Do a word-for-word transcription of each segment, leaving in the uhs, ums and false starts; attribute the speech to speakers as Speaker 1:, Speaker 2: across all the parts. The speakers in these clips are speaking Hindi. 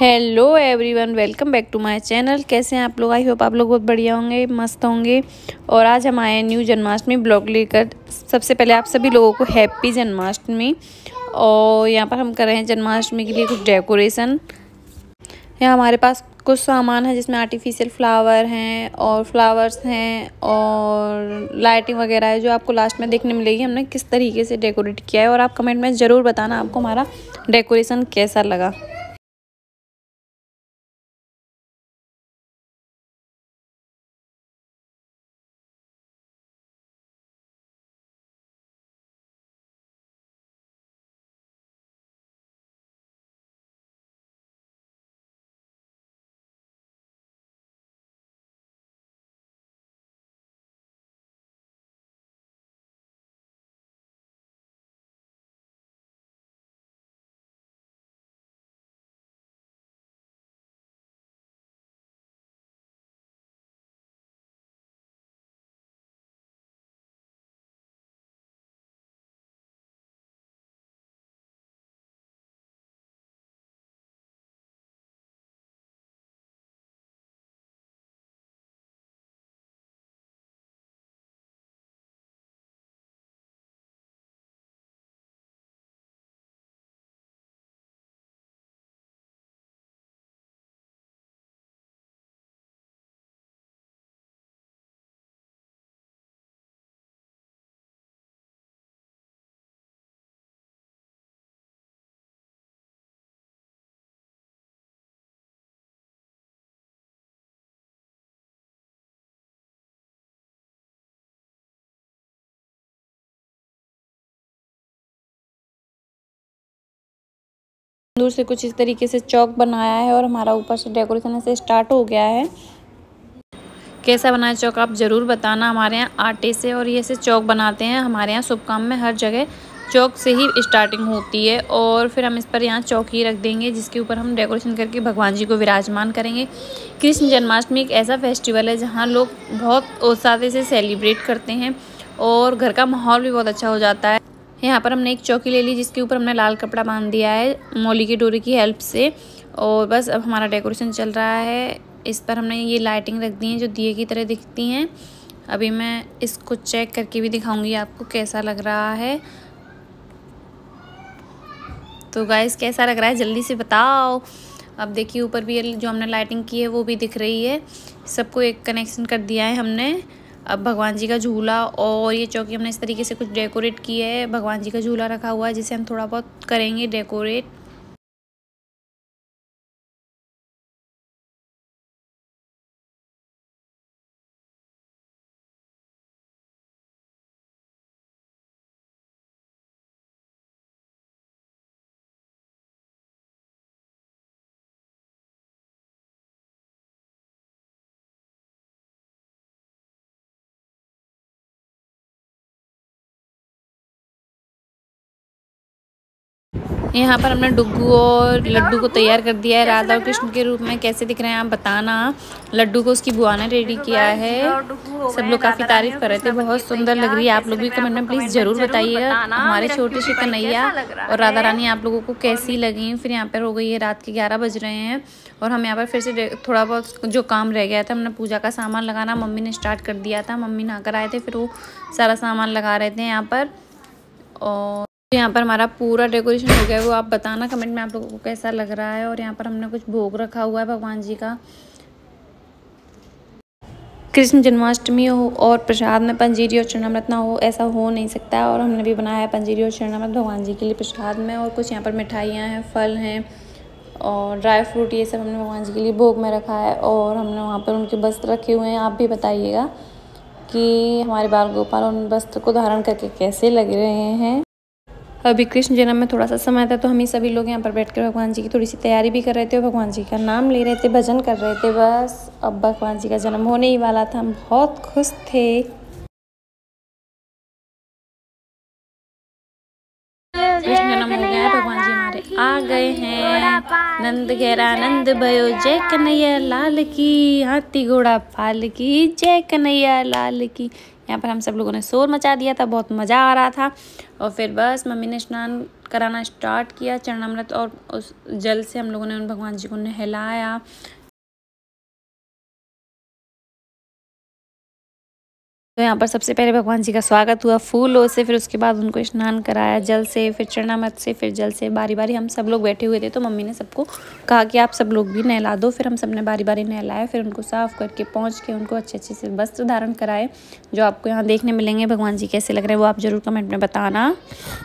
Speaker 1: Hello everyone, welcome back to my channel. कैसे हैं आप लोग? आई होप आप लोग बहुत बढ़िया होंगे, मस्त होंगे। और आज हम आए हैं न्यू जन्माष्टमी ब्लॉग लेकर। सबसे पहले आप सभी लोगों को हैप्पी जन्माष्टमी। और यहाँ पर हम कर रहे हैं जन्माष्टमी के लिए कुछ डेकोरेशन। यहाँ हमारे पास कुछ सामान है जिसमें आर्टिफिशियल फ्लावर हैं और फ्लावर्स हैं और लाइटिंग वगैरह है, जो आपको लास्ट में देखने मिलेगी हमने किस तरीके से डेकोरेट किया है। और आप कमेंट में ज़रूर बताना आपको हमारा डेकोरेशन कैसा लगा। दूर से कुछ इस तरीके से चौक बनाया है और हमारा ऊपर से डेकोरेशन ऐसे स्टार्ट हो गया है। कैसा बना है चौक आप ज़रूर बताना। हमारे यहाँ आटे से और ये से चौक बनाते हैं। हमारे यहाँ शुभ काम में हर जगह चौक से ही स्टार्टिंग होती है। और फिर हम इस पर यहाँ चौकी रख देंगे जिसके ऊपर हम डेकोरेशन करके भगवान जी को विराजमान करेंगे। कृष्ण जन्माष्टमी एक ऐसा फेस्टिवल है जहाँ लोग बहुत उत्साह से सेलिब्रेट करते हैं और घर का माहौल भी बहुत अच्छा हो जाता है। यहाँ पर हमने एक चौकी ले ली जिसके ऊपर हमने लाल कपड़ा बांध दिया है मौली की डोरी की हेल्प से। और बस अब हमारा डेकोरेशन चल रहा है। इस पर हमने ये लाइटिंग रख दी है जो दिए की तरह दिखती हैं। अभी मैं इसको चेक करके भी दिखाऊंगी आपको कैसा लग रहा है। तो गाइस कैसा लग रहा है जल्दी से बताओ। अब देखिए ऊपर भी जो हमने लाइटिंग की है वो भी दिख रही है। सबको एक कनेक्शन कर दिया है हमने। अब भगवान जी का झूला और ये चौकी हमने इस तरीके से कुछ डेकोरेट की है। भगवान जी का झूला रखा हुआ है जिसे हम थोड़ा बहुत करेंगे डेकोरेट। यहाँ पर हमने डुग्गू और लड्डू को तैयार कर दिया है राधा और कृष्ण के रूप में। कैसे दिख रहे हैं आप बताना। लड्डू को उसकी बुआ ने रेडी किया है। सब लोग काफ़ी तारीफ कर रहे थे, बहुत सुंदर लग रही है। आप लोग भी कमेंट में प्लीज़ ज़रूर बताइएगा हमारे छोटे से कन्हैया और राधा रानी आप लोगों को कैसी लगी। फिर यहाँ पर हो गई है रात के ग्यारह बज रहे हैं और हम यहाँ पर फिर से थोड़ा बहुत जो काम रह गया था हमने पूजा का सामान लगाना मम्मी ने स्टार्ट कर दिया था। मम्मी नहा कर आए थे फिर वो सारा सामान लगा रहे थे यहाँ पर। और यहाँ पर हमारा पूरा डेकोरेशन हो गया है, वो आप बताना कमेंट में आप लोगों को कैसा लग रहा है। और यहाँ पर हमने कुछ भोग रखा हुआ है भगवान जी का। कृष्ण जन्माष्टमी हो और प्रसाद में पंजीरी और चरणामृत ना हो ऐसा हो नहीं सकता। और हमने भी बनाया है पंजीरी और चरणामृत भगवान जी के लिए प्रसाद में। और कुछ यहाँ पर मिठाइयाँ हैं, फल हैं और ड्राई फ्रूट, ये सब हमने भगवान जी के लिए भोग में रखा है। और हमने वहाँ पर उनके वस्त्र रखे हुए हैं। आप भी बताइएगा कि हमारे बाल गोपाल उन वस्त्र को धारण करके कैसे लग रहे हैं। अभी कृष्ण जन्म में थोड़ा सा समय था तो हम ही सभी लोग यहाँ पर बैठकर भगवान जी की थोड़ी सी तैयारी भी कर रहे थे और भगवान जी का नाम ले रहे थे, भजन कर रहे थे। बस अब भगवान जी का जन्म होने ही वाला था, हम बहुत खुश थे। कृष्ण जन्म हो गया है, भगवान जी हमारे आ गए हैं। नंद घेरा नंद भयो जय कन्हैया लाल की, हाथी घोड़ा पाल की जय कन्हैया लाल की। यहाँ पर हम सब लोगों ने शोर मचा दिया था, बहुत मज़ा आ रहा था। और फिर बस मम्मी ने स्नान कराना स्टार्ट किया चरणामृत, और उस जल से हम लोगों ने उन भगवान जी को नहलाया। तो यहाँ पर सबसे पहले भगवान जी का स्वागत हुआ फूलों से, फिर उसके बाद उनको स्नान कराया जल से, फिर चरणामृत से, फिर जल से। बारी बारी हम सब लोग बैठे हुए थे तो मम्मी ने सबको कहा कि आप सब लोग भी नहला दो। फिर हम सब ने बारी बारी नहलाया, फिर उनको साफ़ करके पहुँच के उनको अच्छे अच्छे से वस्त्र धारण कराए, जो आपको यहाँ देखने मिलेंगे। भगवान जी कैसे लग रहे हैं वो आप ज़रूर कमेंट में बताना।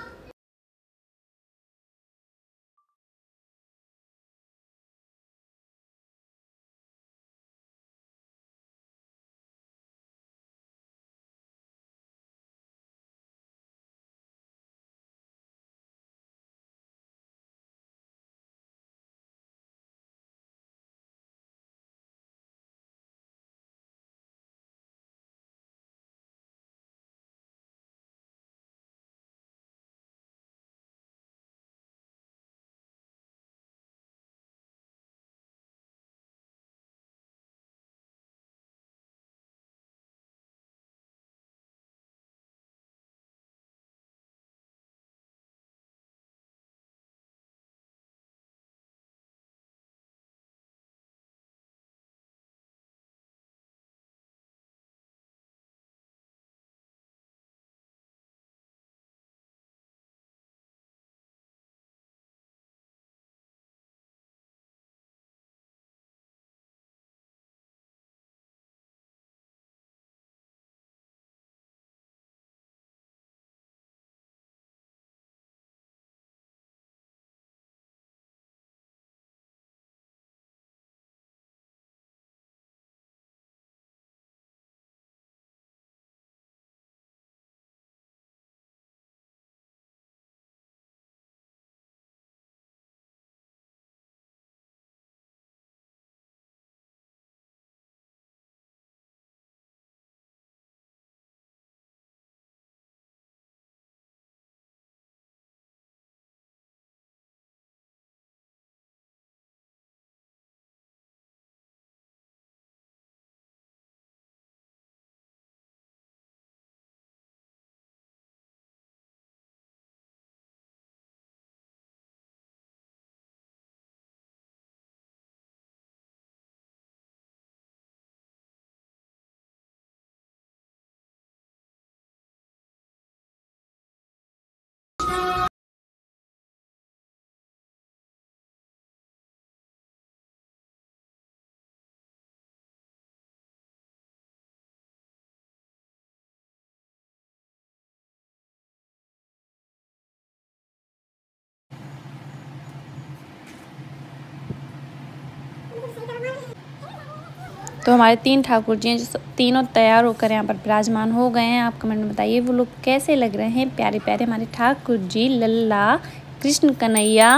Speaker 1: तो हमारे तीन ठाकुर जी हैं जो तीनों तैयार होकर यहाँ पर विराजमान हो गए हैं। आप कमेंट में बताइए वो लोग कैसे लग रहे हैं, प्यारे प्यारे हमारे ठाकुर जी लल्ला कृष्ण कन्हैया।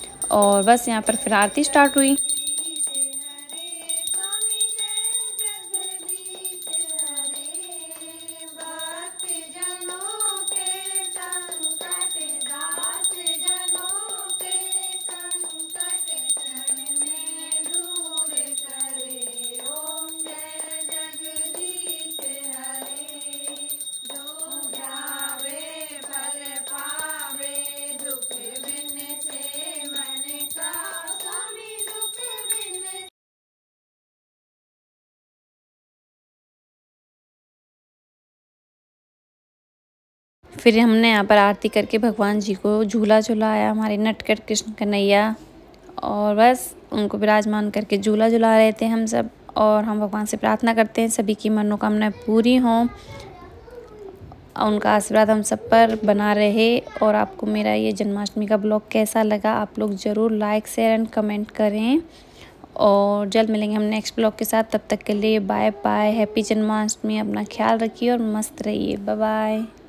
Speaker 1: और बस यहाँ पर फिर आरती स्टार्ट हुई। फिर हमने यहाँ पर आरती करके भगवान जी को झूला झुलाया, हमारे नटखट कृष्ण कन्हैया। और बस उनको विराजमान करके झूला झुला रहे थे हम सब। और हम भगवान से प्रार्थना करते हैं सभी की मनोकामनाएं पूरी हों, उनका आशीर्वाद हम सब पर बना रहे। और आपको मेरा ये जन्माष्टमी का ब्लॉग कैसा लगा आप लोग ज़रूर लाइक शेयर एंड कमेंट करें। और जल्द मिलेंगे हम नेक्स्ट ब्लॉग के साथ। तब तक के लिए बाय बाय, हैप्पी जन्माष्टमी, अपना ख्याल रखिए और मस्त रहिए, बाय बाय।